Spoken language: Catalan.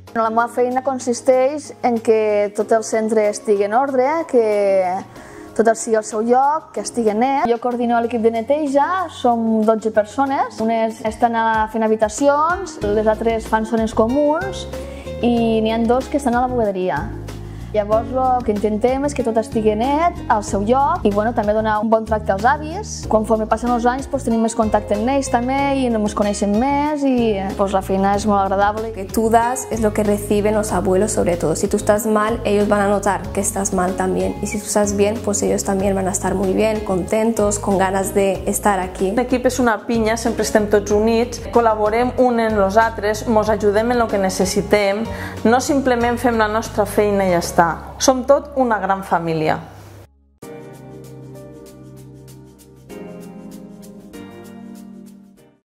La meva feina consisteix en que tot el centre estigui en ordre, que tot sigui al seu lloc, que estigui net. Jo coordino l'equip de neteja, som 12 persones. Unes estan fent habitacions, les altres fan zones comuns i n'hi ha 2 que estan a la bugaderia. Llavors el que intentem és que tot estigui net, al seu lloc, i també donar un bon tracte als avis. Conforme passen els anys tenim més contacte amb ells també i ens coneixem més i la feina és molt agradable. Lo que tú das es lo que reciben los abuelos sobre todo. Si tú estás mal, ellos van a notar que estás mal también. Y si tú estás bien, pues ellos también van a estar muy bien, contentos, con ganas de estar aquí. L'equip és una pinya, sempre estem tots units, col·laborem un en els altres, ens ajudem en el que necessitem, no simplement fem la nostra feina i ja està. Som tot una gran família.